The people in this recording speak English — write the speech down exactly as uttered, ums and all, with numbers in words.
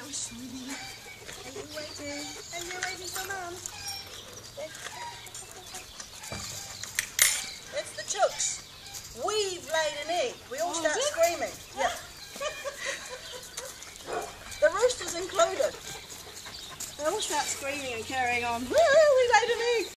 sweetie. Are you waiting? Are you waiting for Mum? It's the chooks. We've laid an egg. We all Oh, start is it? screaming. Yeah. The roosters included. They all start screaming and carrying on.